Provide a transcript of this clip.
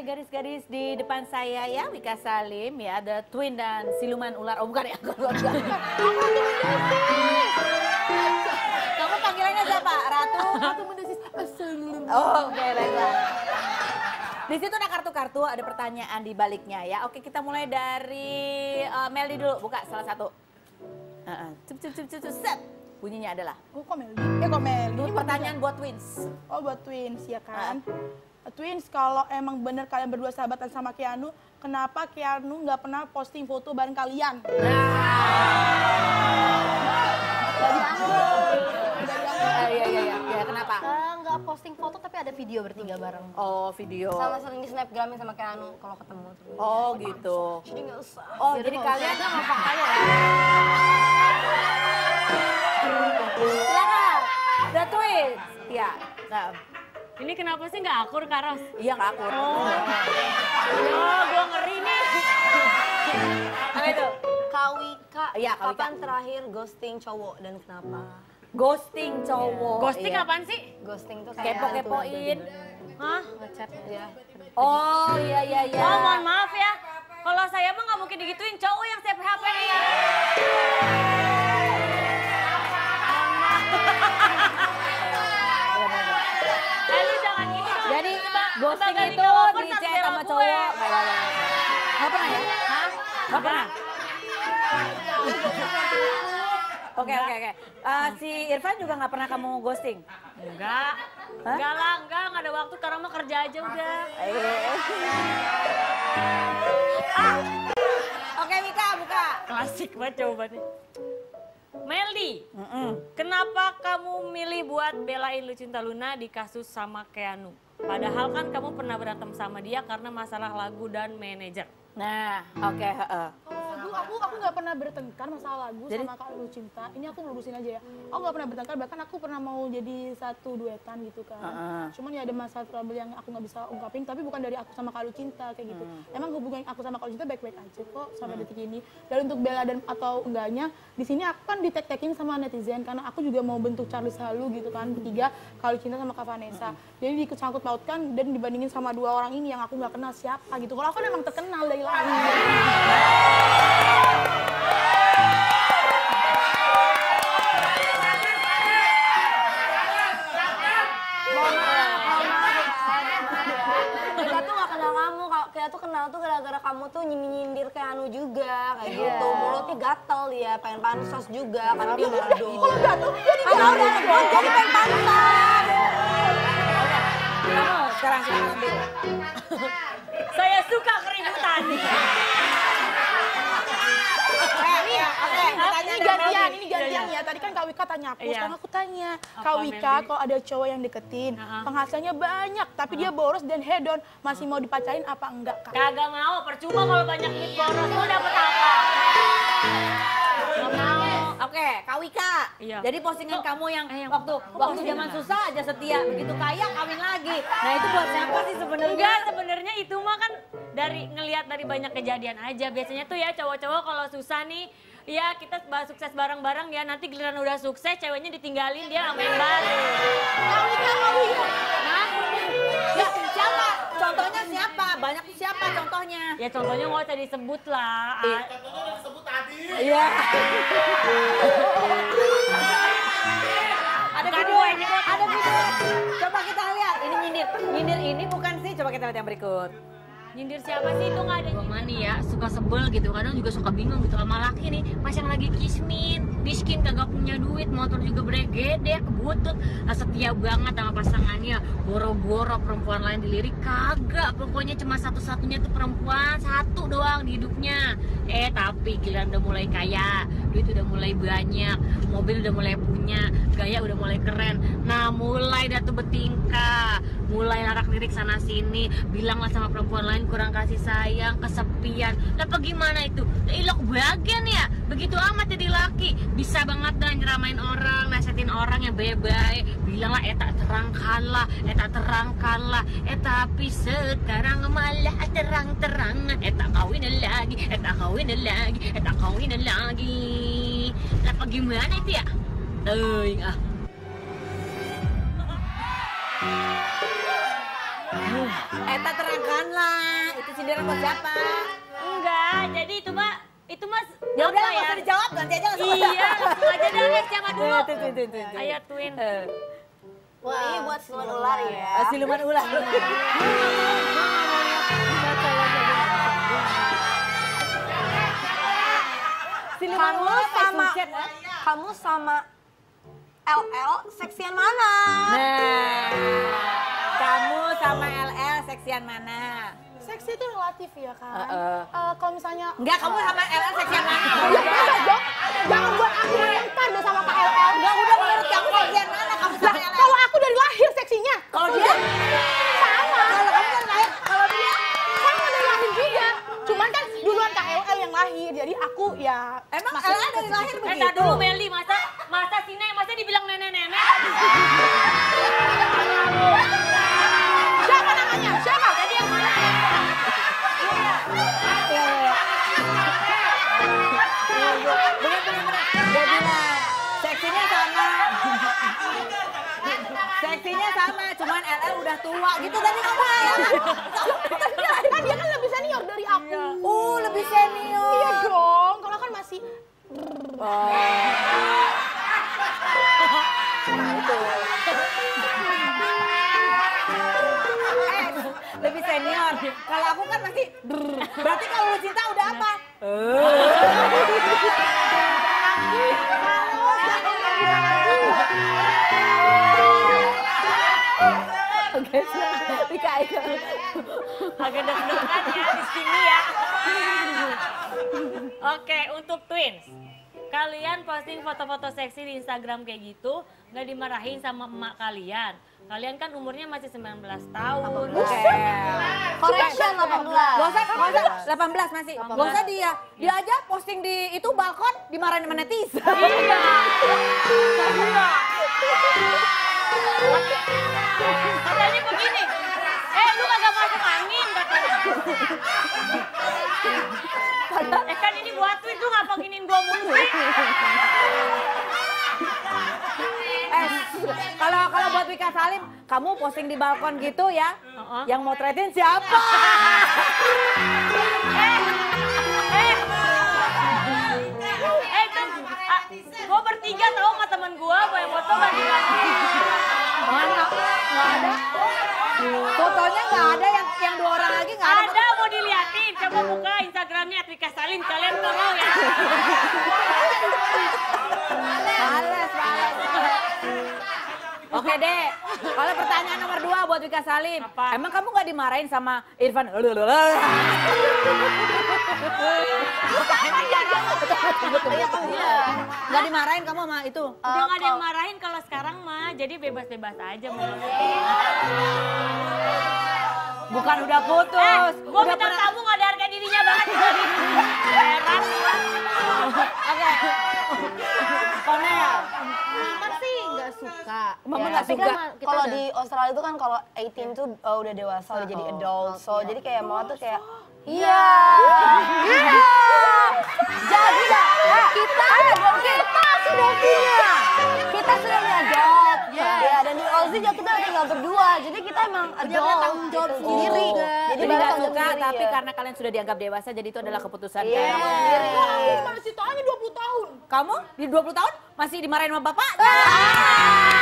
garis-garis di depan saya ya, Wika Salim ya, ada twin dan siluman ular. Oh bukan ya, kamu panggilannya siapa? Ratu? Ratu Mendesis. Oh, oke, baiklah. Di situ ada kartu-kartu, ada pertanyaan di baliknya ya. Oke, kita mulai dari Meldi dulu, buka salah satu. Set. Bunyinya adalah. Oh, kok Meldi? Kok Meldi? Ini pertanyaan buat twins. Oh, buat twins ya kan? Twins, kalau emang bener kalian berdua sahabatan sama Keanu, kenapa Keanu nggak pernah posting foto bareng kalian? Iya, kenapa? Nggak posting foto tapi ada video bertiga bareng. Oh, video. Sama sering di snapgramin sama Keanu kalau ketemu. Oh, gitu. Jadi nggak usah. Oh, jadi kalian nggak mau kalian ya? Silakan. The twins. Iya. Nah. Ini kenapa sih nggak akur, Kak Ros? Iya, nggak akur. Oh, gue ngeri nih. Apa itu? Kak Wika, Iya, Kak Wika. kapan terakhir ghosting cowok dan kenapa? Ghosting cowok. Ghosting iya. apaan sih? Ghosting tuh kayak Kepo-kepoin. Hah? ngechat ya. Oh, iya. Oh, mohon maaf ya. Kalau saya mah nggak mungkin digituin, cowok yang save HP nih. Lu jangan gitu dong. Jadi ghosting Sebagai itu lovers di harus chat bela sama gue. cowok. Nggak pernah ya? Hah? Nggak pernah? Oke. Si Irfan juga nggak pernah kamu ghosting? Enggak. Hah? Enggak lah, enggak ada waktu. Sekarang mah kerja aja udah. Oke, Wika, buka. Klasik banget jawabannya. Meldi, kenapa kamu milih buat belain Lucinta Luna di kasus sama Keanu? Padahal kan kamu pernah berantem sama dia karena masalah lagu dan manajer. Nah, oke. Lagu, aku nggak pernah bertengkar masalah lagu sama Kak Lucinta. Ini aku lurusin aja ya. Aku nggak pernah bertengkar, bahkan aku pernah mau jadi satu duetan gitu kan. Cuman ya ada masalah trouble yang aku nggak bisa ungkapin, tapi bukan dari aku sama Kak Lucinta kayak gitu. Emang hubungan aku sama Kak Lucinta baik-baik aja kok sampai detik ini. Dan untuk bela dan atau enggaknya, di sini aku kan ditek-tekin sama netizen karena aku juga mau bentuk Charlie Halu gitu kan, bertiga Kak Lucinta sama Kak Vanessa. Jadi dikut-sangkut pautkan dan dibandingin sama dua orang ini yang aku nggak kenal siapa gitu. Kalau aku kan emang terkenal dari lain. Kita tuh gak kenal kamu, kita tuh kenal tuh gara-gara kamu tuh nyindir Keanu juga kayak gitu. Mulutnya gatel dia, pengen pansos juga karena dia bodoh. Kalau gatel, jadi Jadi pengen pansos. Kamu sekarang ambil. Saya suka keributan. Ini gantian ya. Tadi kan Kak Wika tanya aku, sekarang aku tanya. Kak Wika, kalau ada cowok yang deketin, penghasilannya banyak, tapi dia boros dan hedon, masih mau dipacarin apa enggak, Kak? Kagak mau, percuma kalau banyak duit boros. Lu dapet apa? Gak mau. Oke, Kak Wika. Iya. Jadi postingan kamu yang waktu zaman susah aja setia, begitu kaya kawin lagi. Nah, itu buat siapa sih sebenarnya? Enggak, sebenarnya itu mah kan ngelihat dari banyak kejadian aja. Biasanya tuh ya cowok-cowok kalau susah nih, ya kita sukses bareng-bareng ya, nanti giliran udah sukses ceweknya ditinggalin dia sama yang baru. Kak Wika. Hah? Ya, siapa? Contohnya siapa? Banyak siapa contohnya? Ya contohnya nggak usah disebut lah. Iya. Ada video. Coba kita lihat. Ini nyindir ini bukan sih. Coba kita lihat yang berikut. Nyindir siapa sih itu nggak ada. Gue mani ya suka sebel gitu, kadang juga suka bingung gitu sama laki nih, mas yang lagi miskin kagak punya duit, motor juga bregede, kebutut, setia banget sama pasangannya, boro-boro perempuan lain dilirik kagak, pokoknya cuma satu-satunya tuh perempuan satu doang di hidupnya. Tapi giliran udah mulai kaya, duit udah mulai banyak, mobil udah mulai punya, gaya udah mulai keren, nah mulai dah tuh bertingkah, mulai larak-lirik sana sini, bilanglah sama perempuan lain kurang kasih sayang, kesepian. Lah gimana itu? Ilok bagian ya. Begitu amat jadi laki. Bisa banget dah nyeramain orang, nasihatin orang yang baik-baik. Bilanglah tak terangkanlah, tak terangkanlah. Tapi sekarang malah terang-terangan. Tak kawin lagi, tak kawin lagi, tak kawin lagi. Lah gimana itu ya? Eta terangkan lah, itu sindiran buat siapa? Enggak, jadi itu mah Ya udah apa nggak usah dijawab, ganti aja langsung. Iya, langsung aja deh siapa dulu. Tuh. Ayo Twin. Wah, ini buat siluman ular ya. Siluman ular. Siluman Kamu ular sama Sucen, ha? kamu sama LL seksian mana? Nah, kamu sama LL seksian mana? Seksi itu relatif ya kan. Heeh. Kalau misalnya Enggak, kamu sama LL seksian mana? jangan buat aku komentar deh sama Kak LL. Enggak, udah menurut kamu seksian mana? Kamu sama LL. Kalau aku dari lahir seksinya. Kalau dia? Sama. Kalau kamu kan lain, kalau dia? Sama dari lahir juga. Cuman kan duluan Kak LL yang lahir. Jadi aku ya Emang LL dari lahir begitu? Entar dulu Meli, masa masa dibilang nenek-nenek? siapa namanya? Siapa? Jadi yang mana? Bener. Dia bilang, seksinya sama. Seksinya sama, cuman LL udah tua gitu tadi kamu ya. Kan dia kan lebih senior dari aku. Lebih senior. Iya dong. Kalau kan masih Lebih senior. Kalau aku kan masih berarti kalau lu cinta udah apa? Oke, Ika. Agak deg-degan ya di sini ya. Oke, untuk Twins. Kalian posting foto-foto seksi di Instagram kayak gitu, nggak dimarahin sama emak kalian. Kalian kan umurnya masih 19 tahun. Oke. Correction 18. Gak usah, 18 masih. Gak usah dia aja posting di itu balkon dimarahin sama netizen. Iya. Katanya begini, lu kagak masuk angin katanya. Kan ini buat Twins, lu ngapa giniin gua mulu sih? Kalau buat Wika Salim, kamu posting di balkon gitu ya, yang motretin siapa? Gua bertiga tau sama temen gua yang foto ganti-ganti. Mana? Nggak ada. Fotonya nggak ada, yang 2 orang lagi nggak ada. Ada, mau diliatin. Coba buka Instagramnya Wika Salim, kalian follow ya. Males. Oke deh, kalau pertanyaan nomor 2 buat Wika Salim. Apa? Emang kamu nggak dimarahin sama Irfan? Nggak dimarahin kamu sama itu? Udah nggak ada yang marahin kalau sekarang mah, jadi bebas-bebas aja mau. Bukan udah putus. Gua minta kamu nggak ada harga dirinya banget. Heran gua. Oke. Konel. Mama sih nggak suka. Mama Ya, nggak tapi suka. kan kita Kalau udah- di Australia itu kan kalau 18 tuh udah dewasa, udah jadi adult. So jadi kayak mau tuh kayak iya. Jadi kita sudah punya. Kita sudah punya adult. Ya, dan di Aussie juga kita udah tinggal berdua. Jadi kita emang adult. tanggung jawab gitu. sendiri. Jadi baru nggak tanggung suka, sendiri, tapi ya. karena kalian sudah dianggap dewasa, jadi itu adalah keputusan Iya. kalian. aku masih tanya 20 tahun. Kamu di 20 tahun masih dimarahin sama bapak?